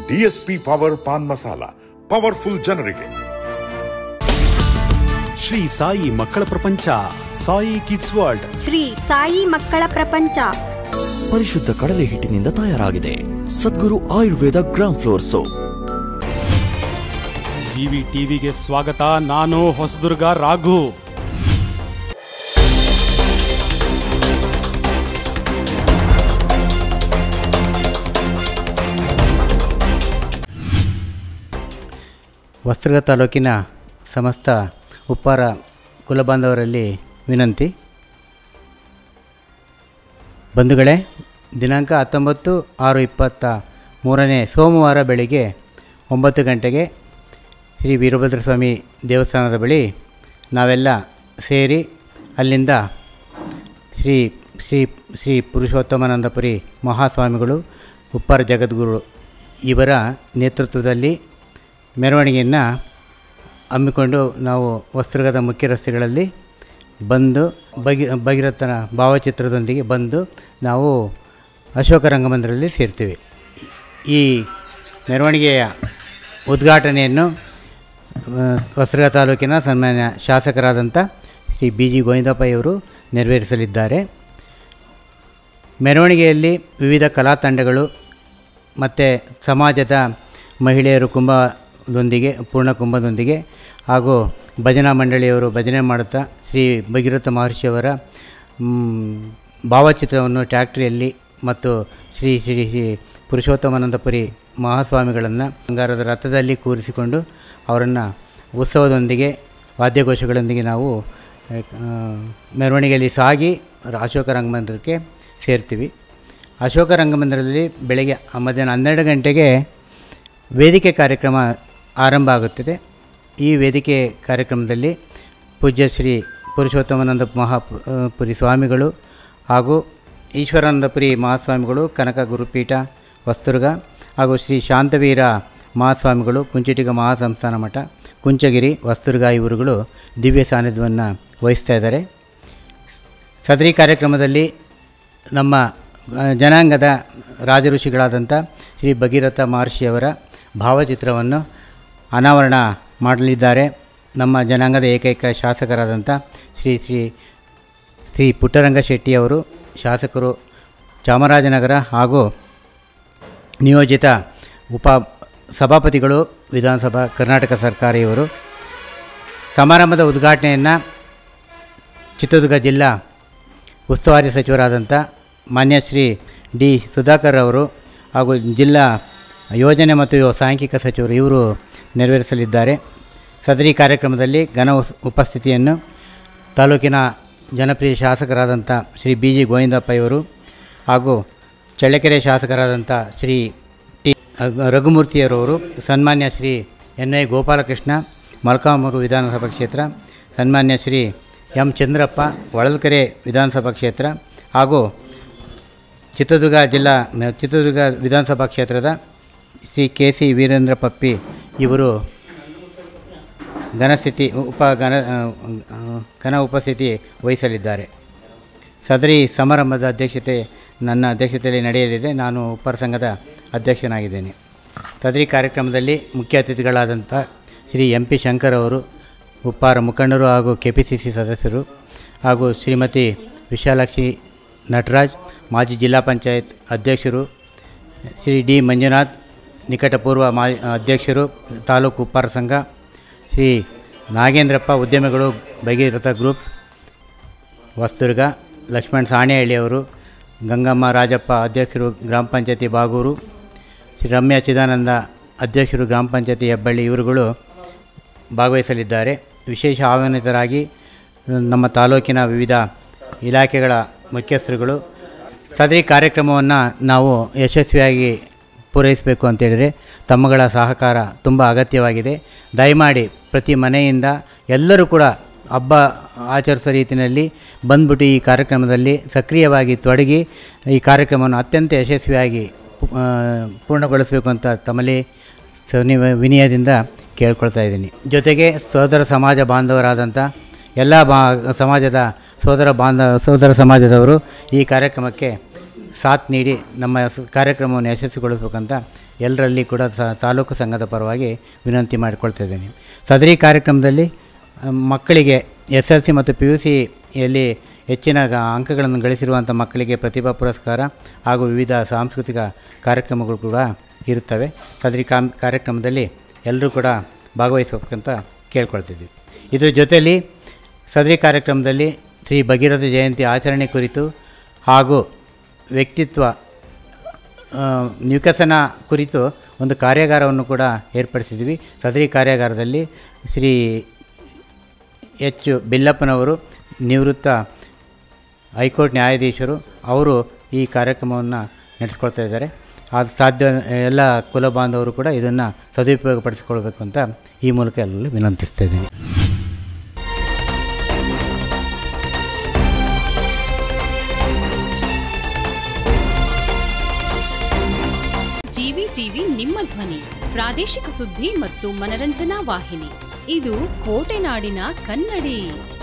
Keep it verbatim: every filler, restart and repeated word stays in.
DSP power paan masala, powerful ಜನರಿಗೆ. ಶ್ರೀ ಸಾಯಿ ಮಕ್ಕಳ ಪ್ರಪಂಚ, ಸಾಯಿ ಕಿಡ್ಸ್ ವರ್ಲ್ಡ್. ಶ್ರೀ ಸಾಯಿ ಮಕ್ಕಳ ಪ್ರಪಂಚ ಪರಿಶುದ್ಧ ಕಡಲೆ ಹಿಟ್ಟಿನಿಂದ ತಯಾರಾಗಿದೆ. Sadguru Ayurveda gram flour soap. GV ಟಿವಿಗೆ ಸ್ವಾಗತ. ನಾನು ಹೊಸದುರ್ಗ ರಾಘು. ಹೊಸದುರ್ಗ ತಾಲೂಕಿನ ಸಮಸ್ತ ಉಪ್ಪಾರ ಕುಲಬಾಂಧವರಲ್ಲಿ ವಿನಂತಿ. ಬಂಧುಗಳೇ, ದಿನಾಂಕ ಹತ್ತೊಂಬತ್ತು ಆರು ಇಪ್ಪತ್ತ ಮೂರನೇ ಸೋಮವಾರ ಬೆಳಿಗ್ಗೆ ಒಂಬತ್ತು ಗಂಟೆಗೆ ಶ್ರೀ ವೀರಭದ್ರ ಸ್ವಾಮಿ ದೇವಸ್ಥಾನದ ಬಳಿ ನಾವೆಲ್ಲ ಸೇರಿ ಅಲ್ಲಿಂದ ಶ್ರೀ ಶ್ರೀ ಶ್ರೀ ಪುರುಷೋತ್ತಮಾನಂದಪುರಿ ಮಹಾಸ್ವಾಮಿಗಳು, ಉಪ್ಪಾರ ಜಗದ್ಗುರು ಇವರ ನೇತೃತ್ವದಲ್ಲಿ ಮೆರವಣಿಗೆಯನ್ನು ಹಮ್ಮಿಕೊಂಡು ನಾವು ಹೊಸದುರ್ಗದ ಮುಖ್ಯ ರಸ್ತೆಗಳಲ್ಲಿ ಬಂದು ಭಗಿ ಭಗೀರಥನ ಭಾವಚಿತ್ರದೊಂದಿಗೆ ಬಂದು ನಾವು ಅಶೋಕ ರಂಗಮಂದಿರದಲ್ಲಿ ಸೇರ್ತೀವಿ. ಈ ಮೆರವಣಿಗೆಯ ಉದ್ಘಾಟನೆಯನ್ನು ಹೊಸದುರ್ಗ ತಾಲೂಕಿನ ಸನ್ಮಾನ್ಯ ಶಾಸಕರಾದಂಥ ಶ್ರೀ ಬಿ ಜಿ ಗೋವಿಂದಪ್ಪಯ್ಯವರು ನೆರವೇರಿಸಲಿದ್ದಾರೆ. ಮೆರವಣಿಗೆಯಲ್ಲಿ ವಿವಿಧ ಕಲಾ ತಂಡಗಳು ಮತ್ತು ಸಮಾಜದ ಮಹಿಳೆಯರು ಕುಂಭದೊಂದಿಗೆ ಪೂರ್ಣ ಕುಂಭದೊಂದಿಗೆ ಹಾಗೂ ಭಜನಾ ಮಂಡಳಿಯವರು ಭಜನೆ ಮಾಡುತ್ತಾ ಶ್ರೀ ಭಗೀರಥ ಮಹರ್ಷಿಯವರ ಭಾವಚಿತ್ರವನ್ನು ಟ್ಯಾಕ್ಟ್ರಿಯಲ್ಲಿ ಮತ್ತು ಶ್ರೀ ಶ್ರೀ ಶ್ರೀ ಪುರುಷೋತ್ತಮಾನಂದಪುರಿ ಮಹಾಸ್ವಾಮಿಗಳನ್ನು ಬಂಗಾರದ ರಥದಲ್ಲಿ ಕೂರಿಸಿಕೊಂಡು ಅವರನ್ನು ಉತ್ಸವದೊಂದಿಗೆ ವಾದ್ಯಘೋಷಗಳೊಂದಿಗೆ ನಾವು ಮೆರವಣಿಗೆಯಲ್ಲಿ ಸಾಗಿ ಅಶೋಕ ರಂಗಮಂದಿರಕ್ಕೆ ಸೇರ್ತೀವಿ. ಅಶೋಕ ರಂಗಮಂದಿರದಲ್ಲಿ ಬೆಳಗ್ಗೆ ಮಧ್ಯಾಹ್ನ ಹನ್ನೆರಡು ಗಂಟೆಗೆ ವೇದಿಕೆ ಕಾರ್ಯಕ್ರಮ ಆರಂಭ ಆಗುತ್ತದೆ. ಈ ವೇದಿಕೆ ಕಾರ್ಯಕ್ರಮದಲ್ಲಿ ಪೂಜ್ಯ ಶ್ರೀ ಪುರುಷೋತ್ತಮಾನಂದ ಮಹಾಪುರಿ ಸ್ವಾಮಿಗಳು ಹಾಗೂ ಈಶ್ವರಾನಂದಪುರಿ ಮಹಾಸ್ವಾಮಿಗಳು, ಕನಕ ಗುರುಪೀಠ ಹೊಸದುರ್ಗ ಹಾಗೂ ಶ್ರೀ ಶಾಂತವೀರ ಮಹಾಸ್ವಾಮಿಗಳು, ಕುಂಚಿಟಿಗ ಮಹಾಸಂಸ್ಥಾನ ಮಠ ಕುಂಚಗಿರಿ ಹೊಸದುರ್ಗ ಇವರುಗಳು ದಿವ್ಯ ಸಾನ್ನಿಧ್ಯವನ್ನು ವಹಿಸ್ತಾ ಇದ್ದಾರೆ. ಸದರಿ ಕಾರ್ಯಕ್ರಮದಲ್ಲಿ ನಮ್ಮ ಜನಾಂಗದ ರಾಜಋಷಿಗಳಾದಂಥ ಶ್ರೀ ಭಗೀರಥ ಮಹರ್ಷಿಯವರ ಭಾವಚಿತ್ರವನ್ನು ಅನಾವರಣ ಮಾಡಲಿದ್ದಾರೆ. ನಮ್ಮ ಜನಾಂಗದ ಏಕೈಕ ಶಾಸಕರಾದಂಥ ಶ್ರೀ ಶ್ರೀ ಶ್ರೀ ಪುಟ್ಟರಂಗ ಶೆಟ್ಟಿಯವರು, ಶಾಸಕರು ಚಾಮರಾಜನಗರ ಹಾಗೂ ನಿಯೋಜಿತ ಉಪ ಸಭಾಪತಿಗಳು ವಿಧಾನಸಭಾ ಕರ್ನಾಟಕ ಸರ್ಕಾರ ಇವರು. ಸಮಾರಂಭದ ಉದ್ಘಾಟನೆಯನ್ನು ಚಿತ್ರದುರ್ಗ ಜಿಲ್ಲಾ ಉಸ್ತುವಾರಿ ಸಚಿವರಾದಂಥ ಮಾನ್ಯ ಶ್ರೀ ಡಿ ಸುಧಾಕರ್ ಅವರು ಹಾಗೂ ಜಿಲ್ಲಾ ಯೋಜನೆ ಮತ್ತು ಸಾಂಖ್ಯಿಕ ಸಚಿವರು ಇವರು ನೆರವೇರಿಸಲಿದ್ದಾರೆ. ಸದರಿ ಕಾರ್ಯಕ್ರಮದಲ್ಲಿ ಘನ ಉಪಸ್ಥಿತಿಯನ್ನು ತಾಲೂಕಿನ ಜನಪ್ರಿಯ ಶಾಸಕರಾದಂಥ ಶ್ರೀ ಬಿ ಜಿ ಗೋವಿಂದಪ್ಪಯ್ಯವರು ಹಾಗೂ ಚಳ್ಳಕೆರೆ ಶಾಸಕರಾದಂಥ ಶ್ರೀ ಟಿ ರಘುಮೂರ್ತಿಯವರವರು, ಸನ್ಮಾನ್ಯ ಶ್ರೀ ಎನ್ ಐ ಗೋಪಾಲಕೃಷ್ಣ ಮೊಳಕಾಲ್ಮೂರು ವಿಧಾನಸಭಾ ಕ್ಷೇತ್ರ, ಸನ್ಮಾನ್ಯ ಶ್ರೀ ಎಂ ಚಂದ್ರಪ್ಪ ಹೊಳಲ್ಕೆರೆ ವಿಧಾನಸಭಾ ಕ್ಷೇತ್ರ ಹಾಗೂ ಚಿತ್ರದುರ್ಗ ಜಿಲ್ಲಾ ಚಿತ್ರದುರ್ಗ ವಿಧಾನಸಭಾ ಕ್ಷೇತ್ರದ ಶ್ರೀ ಕೆ ಸಿ ವೀರೇಂದ್ರ ಪಪ್ಪಿ ಇವರು ಘನಸ್ಥಿತಿ ಉಪ ಘನ ಘನ ಉಪಸ್ಥಿತಿ ವಹಿಸಲಿದ್ದಾರೆ. ಸದರಿ ಸಮಾರಂಭದ ಅಧ್ಯಕ್ಷತೆ ನನ್ನ ಅಧ್ಯಕ್ಷತೆಯಲ್ಲಿ ನಡೆಯಲಿದೆ. ನಾನು ಉಪ್ಪಾರ ಸಂಘದ ಅಧ್ಯಕ್ಷನಾಗಿದ್ದೇನೆ. ಸದರಿ ಕಾರ್ಯಕ್ರಮದಲ್ಲಿ ಮುಖ್ಯ ಅತಿಥಿಗಳಾದಂಥ ಶ್ರೀ ಎಂ ಪಿ ಶಂಕರ್ ಅವರು, ಉಪ್ಪಾರ ಮುಖಂಡರು ಹಾಗೂ ಕೆ ಪಿ ಸಿ ಸಿ ಸದಸ್ಯರು, ಹಾಗೂ ಶ್ರೀಮತಿ ವಿಶಾಲಾಕ್ಷಿ ನಟರಾಜ್, ಮಾಜಿ ಜಿಲ್ಲಾ ಪಂಚಾಯತ್ ಅಧ್ಯಕ್ಷರು, ಶ್ರೀ ಡಿ ಮಂಜುನಾಥ್ ನಿಕಟಪೂರ್ವ ಮಾ ಅಧ್ಯಕ್ಷರು ತಾಲೂಕು ಉಪ್ಪಾರ ಸಂಘ, ಶ್ರೀ ನಾಗೇಂದ್ರಪ್ಪ ಉದ್ಯಮಿಗಳು ಭಗೀರಥ ಗ್ರೂಪ್ ಹೊಸದುರ್ಗ, ಲಕ್ಷ್ಮಣ್ ಸಾಣೆಹಳ್ಳಿಯವರು, ಗಂಗಮ್ಮ ರಾಜಪ್ಪ ಅಧ್ಯಕ್ಷರು ಗ್ರಾಮ ಪಂಚಾಯತಿ ಬಾಗೂರು, ಶ್ರೀ ರಮ್ಯಾ ಚಿದಾನಂದ ಅಧ್ಯಕ್ಷರು ಗ್ರಾಮ ಪಂಚಾಯತಿ ಹೆಬ್ಬಳ್ಳಿ ಇವರುಗಳು ಭಾಗವಹಿಸಲಿದ್ದಾರೆ. ವಿಶೇಷ ಆಹ್ವಾನಿತರಾಗಿ ನಮ್ಮ ತಾಲೂಕಿನ ವಿವಿಧ ಇಲಾಖೆಗಳ ಮುಖ್ಯಸ್ಥರುಗಳು. ಸದರಿ ಕಾರ್ಯಕ್ರಮವನ್ನು ನಾವು ಯಶಸ್ವಿಯಾಗಿ ಪೂರೈಸಬೇಕು ಅಂತೇಳಿದರೆ ತಮ್ಮಗಳ ಸಹಕಾರ ತುಂಬ ಅಗತ್ಯವಾಗಿದೆ. ದಯಮಾಡಿ ಪ್ರತಿ ಮನೆಯಿಂದ ಎಲ್ಲರೂ ಕೂಡ ಹಬ್ಬ ಆಚರಿಸೋ ರೀತಿಯಲ್ಲಿ ಬಂದ್ಬಿಟ್ಟು ಈ ಕಾರ್ಯಕ್ರಮದಲ್ಲಿ ಸಕ್ರಿಯವಾಗಿ ತೊಡಗಿ ಈ ಕಾರ್ಯಕ್ರಮವನ್ನು ಅತ್ಯಂತ ಯಶಸ್ವಿಯಾಗಿ ಪೂರ್ಣಗೊಳಿಸಬೇಕು ಅಂತ ತಮ್ಮಲ್ಲಿ ಸನಿ ವಿನಯದಿಂದ ಕೇಳ್ಕೊಳ್ತಾ ಇದ್ದೀನಿ. ಜೊತೆಗೆ ಸೋದರ ಸಮಾಜ ಬಾಂಧವರಾದಂಥ ಎಲ್ಲ ಬಾ ಸಮಾಜದ ಸೋದರ ಬಾಂಧವ ಸೋದರ ಸಮಾಜದವರು ಈ ಕಾರ್ಯಕ್ರಮಕ್ಕೆ ಸಾಥ್ ನೀಡಿ ನಮ್ಮ ಕಾರ್ಯಕ್ರಮವನ್ನು ಯಶಸ್ವಿಗೊಳಿಸಬೇಕಂತ ಎಲ್ಲರಲ್ಲಿ ಕೂಡ ತಾಲೂಕು ಸಂಘದ ಪರವಾಗಿ ವಿನಂತಿ ಮಾಡಿಕೊಳ್ತಾ ಇದ್ದೇನೆ. ಸದರಿ ಕಾರ್ಯಕ್ರಮದಲ್ಲಿ ಮಕ್ಕಳಿಗೆ ಎಸ್ ಎಲ್ ಸಿ ಮತ್ತು ಪಿ ಯು ಸಿಯಲ್ಲಿ ಹೆಚ್ಚಿನ ಅಂಕಗಳನ್ನು ಗಳಿಸಿರುವಂಥ ಮಕ್ಕಳಿಗೆ ಪ್ರತಿಭಾ ಪುರಸ್ಕಾರ ಹಾಗೂ ವಿವಿಧ ಸಾಂಸ್ಕೃತಿಕ ಕಾರ್ಯಕ್ರಮಗಳು ಕೂಡ ಇರುತ್ತವೆ. ಸದರಿ ಕಾಮ್ ಕಾರ್ಯಕ್ರಮದಲ್ಲಿ ಎಲ್ಲರೂ ಕೂಡ ಭಾಗವಹಿಸಬೇಕಂತ ಕೇಳ್ಕೊಳ್ತಿದ್ವಿ. ಇದರ ಜೊತೆಯಲ್ಲಿ ಸದರಿ ಕಾರ್ಯಕ್ರಮದಲ್ಲಿ ಶ್ರೀ ಭಗೀರಥ ಜಯಂತಿ ಆಚರಣೆ ಕುರಿತು ಹಾಗೂ ವ್ಯಕ್ತಿತ್ವ ವಿಕಸನ ಕುರಿತು ಒಂದು ಕಾರ್ಯಾಗಾರವನ್ನು ಕೂಡ ಏರ್ಪಡಿಸಿದ್ವಿ. ಸದರಿ ಕಾರ್ಯಾಗಾರದಲ್ಲಿ ಶ್ರೀ ಎಚ್ ಬಿಲ್ಲಪ್ಪನವರು ನಿವೃತ್ತ ಹೈಕೋರ್ಟ್ ನ್ಯಾಯಾಧೀಶರು ಅವರು ಈ ಕಾರ್ಯಕ್ರಮವನ್ನು ನಡೆಸ್ಕೊಳ್ತಾ ಇದ್ದಾರೆ. ಅದು ಸಾಧ್ಯ ಎಲ್ಲ ಕುಲ ಬಾಂಧವರು ಕೂಡ ಇದನ್ನು ಸದುಪಯೋಗಪಡಿಸಿಕೊಳ್ಬೇಕು ಅಂತ ಈ ಮೂಲಕ ಎಲ್ಲರೂ ವಿನಂತಿಸ್ತಾ ಇದ್ದೀನಿ. ಜಿವಿ ಟಿವಿ ನಿಮ್ಮ ಧ್ವನಿ, ಪ್ರಾದೇಶಿಕ ಸುದ್ದಿ ಮತ್ತು ಮನರಂಜನಾ ವಾಹಿನಿ. ಇದು ಕೋಟೆನಾಡಿನ ಕನ್ನಡಿ.